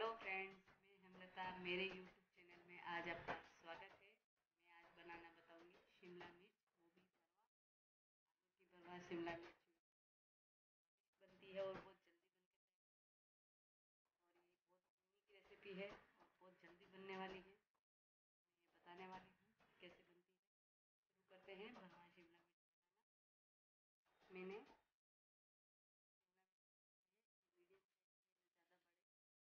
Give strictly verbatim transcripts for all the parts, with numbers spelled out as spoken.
Hello friends, मैं हेमलता। मेरे YouTube channel में आज आपका स्वागत है। मैं आज बनाना बताऊंगी शिमला मिर्च, वो भी भरवा आलू की भरवा शिमला मिर्च बनती है और बहुत जल्दी बनती है। और ये बहुत यूनिक रेसिपी है और बहुत जल्दी बनने वाली है। मैं बताने वाली हूँ कैसे बनती है। शुरू करते हैं भरवा शिमला मिर्च बनाना। मैंने मीडियम ज़्यादा बड़े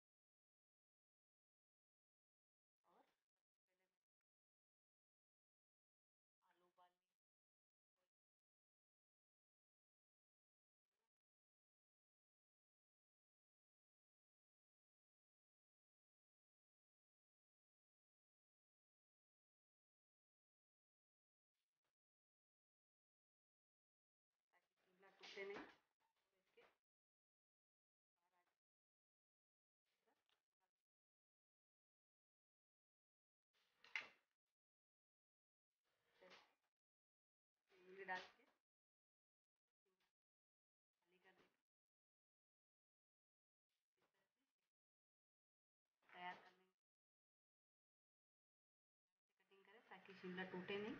और आलू उबाल लिए। शिमला टूटे नहीं तो इसके नींबू डाल के खाली कर देंगे। तैयार कर लेंगे, कटिंग करें ताकि शिमला टूटे नहीं।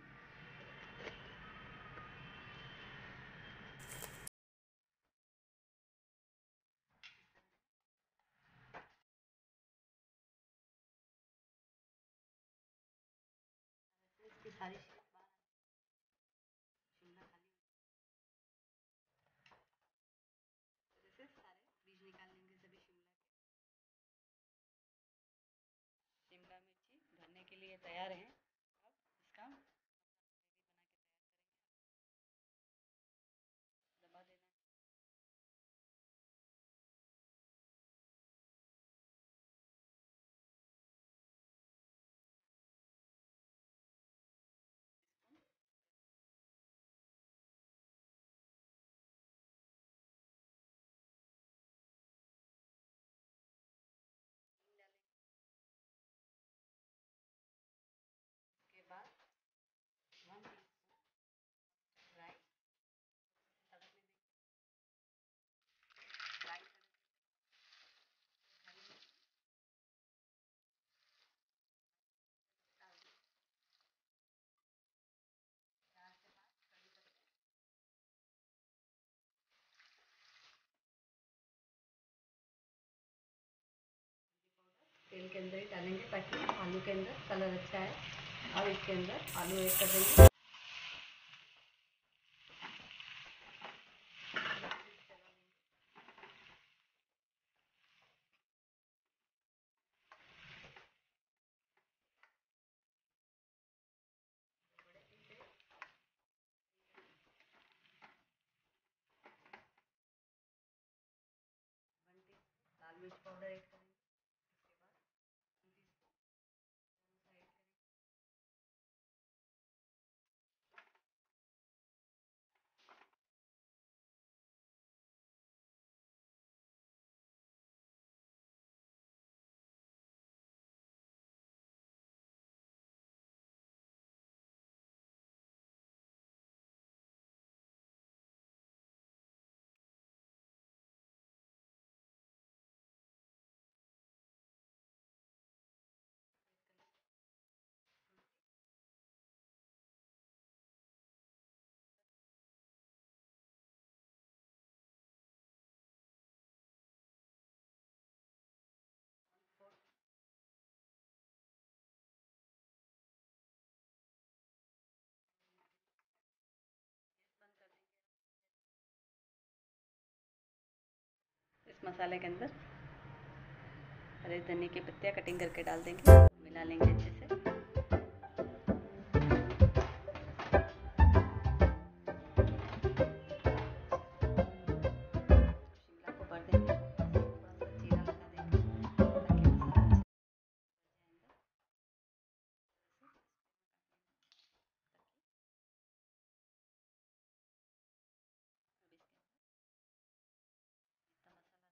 इसकी सारी शेप बाहर शिमला खाली जैसे सारे बीज निकाल लेंगे सभी शिमला के। शिमला मिर्ची भरने के लिए तैयार है। अब इसका ग्रेवी बना के तैयार करेंगे। दबा देना है इसको। हींग डालेंगे। उसके बाद वन टीस्पून राई तड़कने देंगे। राई तड़क हरी मिर्च डाल देंगे। चार से पाँच कड़ी पत्ते हल्दी पाउडर तेल के अंदर ही डालेंगे ताकि आलू के अंदर कलर अच्छा है। अब इसके अंदर आलू ऐड कर देंगे। वन टीस्पून लाल मिर्च पाउडर ऐड करेंगे। उसके बाद वन टीस्पून ऐड करेंगे। बंद कर देंगे। इस मसाले के अंदर हरे धनिया की पत्तियाँ कटिंग करके डाल देंगे। मिला लेंगे अच्छे से। शिमला को भर देंगे। थोड़ा सा जीरा लगा देंगे ताकि मसाला अच्छे से जाएगा। अब इसके अंदर जितना मसाला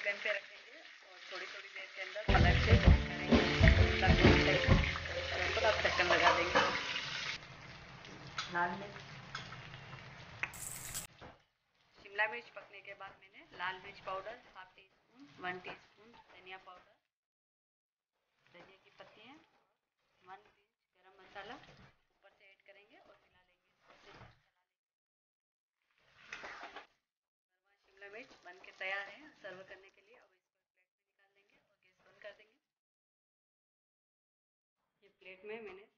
फ्लेम पे रखेंगे और थोड़ी थोड़ी देर के अंदर पलट के करेंगे, और आप ढक्कन लगा देंगे। लाल मिर्च शिमला मिर्च पकने के बाद मैंने लाल मिर्च powder half teaspoon, one teaspoon धनिया पाउडर, धनिया की पत्तियाँ, वन पिंच गरम मसाला ऊपर से ऐड करेंगे और मिला लेंगे। शिमला मिर्च बन के तैयार है सर्व करने के लिए। अब इसको प्लेट में निकाल लेंगे और गैस बंद कर देंगे। ये प्लेट में मैंने